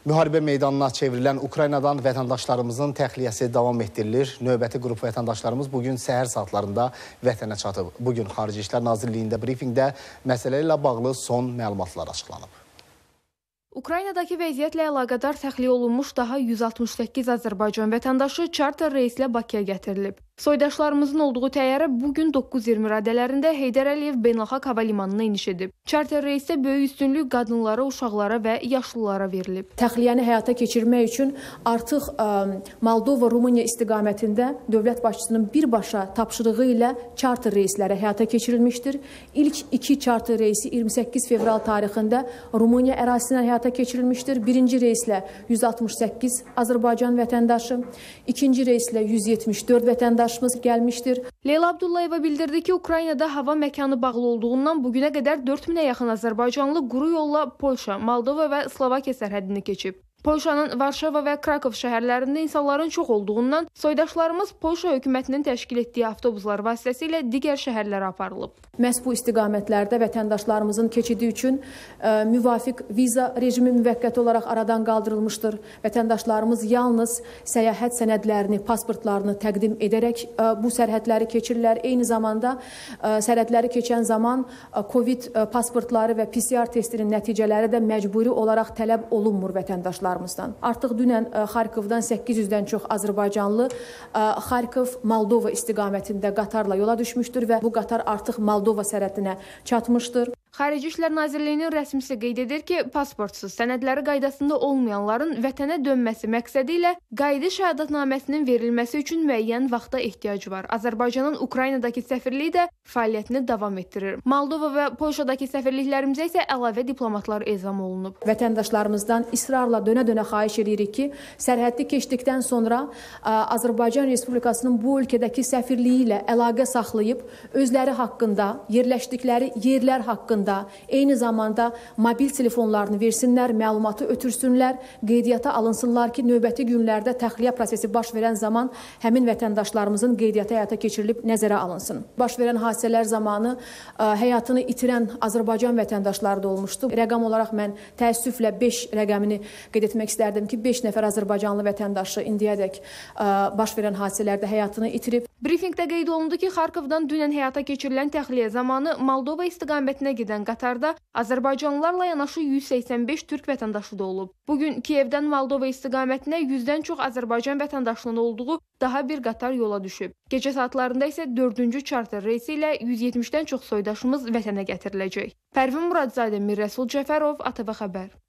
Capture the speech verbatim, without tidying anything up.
Müharibə meydanına çevrilən Ukraynadan vətəndaşlarımızın təxliyəsi davam etdirilir. Növbəti qrup vətəndaşlarımız bugün səhər saatlarında vətənə çatıb. Bugün Xarici İşlər Nazirliyində brifinqdə məsələ ilə bağlı son məlumatlar açıqlanıb. Ukraynadakı vəziyyətlə əlaqədar təxliyə olunmuş daha yüz altmış səkkiz Azərbaycan vətəndaşı çarter reyslə Bakıya gətirilib. Soydaşlarımızın olduğu təyyarə bugün doqquz iyirmi radələrində Heydər Əliyev Beynəlxalq Hava Limanına iniş edib. Çarter reysdə böyük üstünlük qadınlara, uşaqlara və yaşlılara verilib. Təxliyəni həyata keçirmək üçün artıq ə, Moldova, Rumıniya istiqamətində dövlət başçısının birbaşa tapşırığı ilə çarter reysləri həyata keçirilmişdir. İlk iki çarter reysi iyirmi səkkiz fevral tarixində Rumıniya ərazisindən həyata keçirilmişdir. Birinci reyslə yüz altmış səkkiz Azərbaycan vətəndaşı, ikinci reyslə yüz yetmiş dörd vətəndaşımız gəlmişdir. Leyla Abdullayeva bildirdi ki, Ukraynada hava məkanı bağlı olduğundan bugünə qədər dörd minə yaxın Azərbaycanlı quru yolla Polşa, Moldova və Slovakiya sərhədini keçib. Polşanın Varşava və Krakov şəhərlərində insanların çox olduğundan soydaşlarımız Polşa hökumətinin təşkil etdiyi avtobuslar vasitəsilə digər şəhərlərə aparılıb. Məhz bu istiqamətlərdə vətəndaşlarımızın keçidi üçün ə, müvafiq viza rejimi müvəqqəti olaraq aradan qaldırılmışdır. Vətəndaşlarımız yalnız səyahət sənədlərini, pasportlarını təqdim edərək ə, bu sərhədləri keçirlər. Eyni zamanda ə, sərhədləri keçən zaman ə, COVID ə, pasportları və P C R testinin nəticələri də məcburi olaraq tələb olunmur vətəndaşlar. Artıq dünən Xarkovdan səkkiz yüzdən çox Azərbaycanlı Xarkov, Moldova istiqamətində qatarla yola düşmüşdür və bu qatar artıq Moldova sərhədinə çatmışdır. Xarici İşlər Nazirliyinin rəsmisi qeyd edir ki, pasportsuz, sənədləri qaydasında olmayanların vətənə dönməsi məqsədi ilə qayıdış şəhadətnaməsinin verilməsi üçün müəyyən vaxta ehtiyac var. Azərbaycanın Ukraynadakı səfirliyi də fəaliyyətini davam etdirir. Moldova və Polşadakı səfirliklərimizə isə əlavə diplomatlar ezam olunub. Vətəndaşlarımızdan israrla dönə-dönə xahiş edirik ki, sərhəddi keçdikdən sonra Azərbaycan Respublikasının bu ölkədəki səfirliyi ilə əlaqə saxlayıb, özləri haqqında, yerləşdikləri yerlər haqqında eyni zamanda mobil telefonlarını versinlər, məlumatı ötürsünlər, qeydiyyata alınsınlar ki, növbəti günlərdə təxliyə prosesi baş verən zaman həmin vətəndaşlarımızın qeydiyyatı həyata keçirilib nəzərə alınsın. Baş verən hadisələr zamanı ə, həyatını itirən Azərbaycan vətəndaşları da olmuşdu. Rəqam olaraq mən təəssüflə beş rəqəmini qeyd etmək istərdim ki, beş nəfər Azərbaycanlı vətəndaşı indiyədək ə, baş verən hadisələrdə həyatını itirib. Brifinqdə qeyd olundu ki, Xarkovdan dünən həyata keçirilən təxliyə zamanı Moldova istiqamətinə gedən qatarda Azərbaycanlılarla yanaşı yüz səksən beş türk vətəndaşı da olub. Bugün Kiyevdən Moldova istiqamətinə yüzdən çox Azərbaycan vətəndaşının olduğu daha bir qatar yola düşüb. Gecə saatlarında isə dördüncü çarter reysi ilə yüz yetmişdən çox soydaşımız vətənə gətiriləcək. Pərvin Muradzadə, Mir Rəsul Cəfərov, A T V Xəbər.